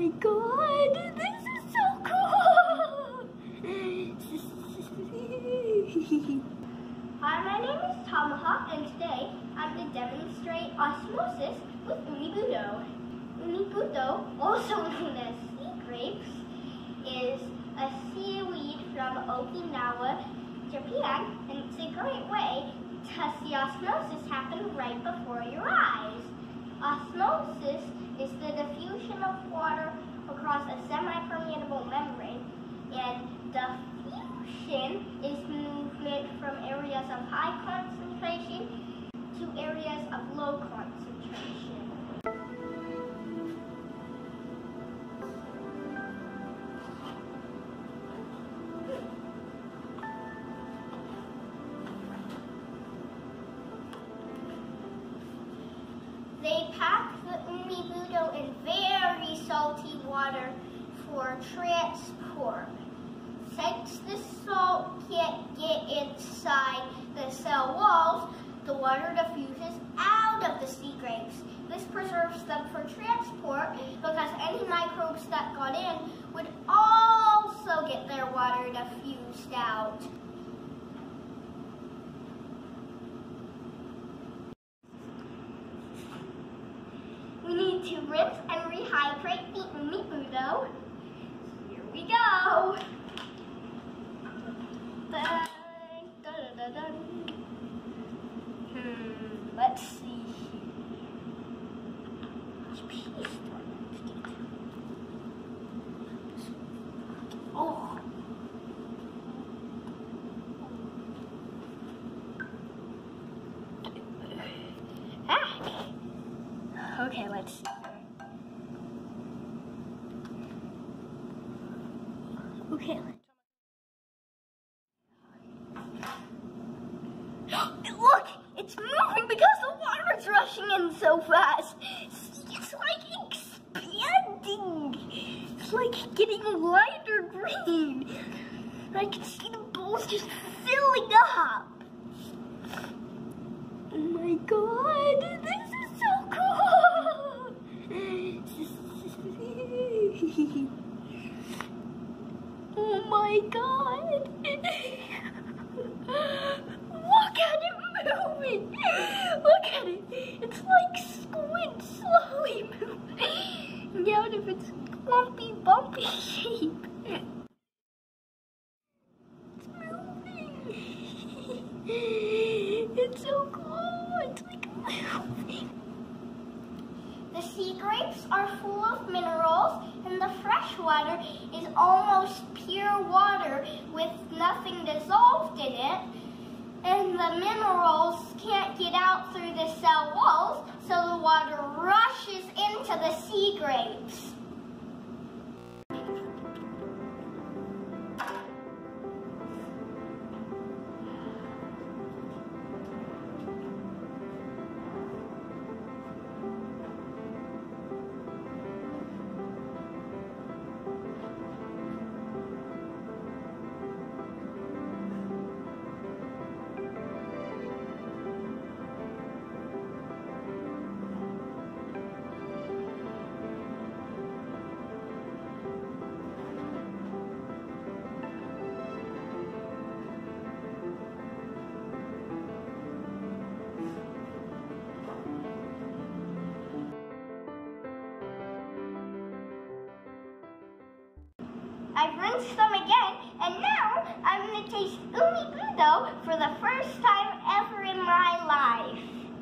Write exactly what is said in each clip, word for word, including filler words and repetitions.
my god, this is so cool! Hi, my name is Tomahawk, and today I'm going to demonstrate osmosis with Umibudo. Umibudo, also known as seagrapes, is a seaweed from Okinawa, Japan, and it's a great way to see osmosis happen right before your eyes. Osmosis is the diffusion of water across a semi-permeable membrane, and diffusion is movement from areas of high concentration to areas of low concentration. They pack the Umibudo in very salty water for transport. Since the salt can't get inside the cell walls, the water diffuses out of the sea grapes. This preserves them for transport because any microbes that got in would also get their water diffused out. We need to rinse and rehydrate the Umibudo. Here we go. Dun, dun, dun, dun. Hmm, let's see. Which piece do I want to get? Oh. Ah. Okay, let's see. Okay. Look, it's moving because the water's rushing in so fast. It's like expanding. It's like getting lighter green. I can see the bowls just filling up. Oh my god, this is so cool. Oh my god. Look at it moving! Look at it! It's like squid slowly moving out of its clumpy, bumpy shape. It's moving! It's so cool! It's like moving! The sea grapes are full of minerals, and the fresh water is almost pure water with nothing dissolved in it. And the minerals can't get out through the cell walls, so the water rushes into the sea grapes. I've rinsed them again, and now I'm going to taste Umibudo for the first time ever in my life.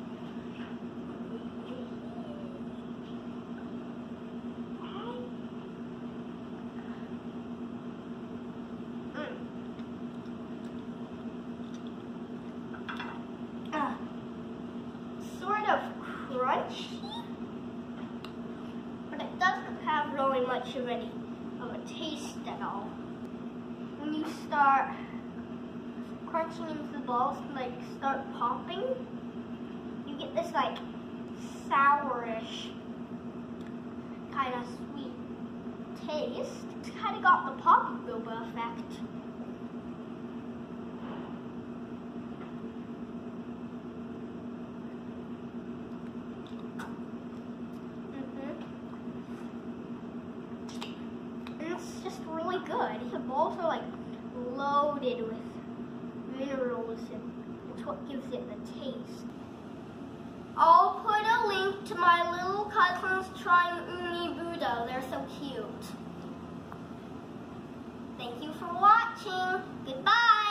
Mm. Uh, sort of crunchy, but it doesn't have really much of any of a taste at all. When you start crunching into the balls and like start popping, you get this like sourish kind of sweet taste. It's kind of got the poppy boba effect. good. The bowls are like loaded with minerals, and it's what gives it the taste. I'll put a link to my little cousins trying Umibudo. They're so cute. Thank you for watching. Goodbye.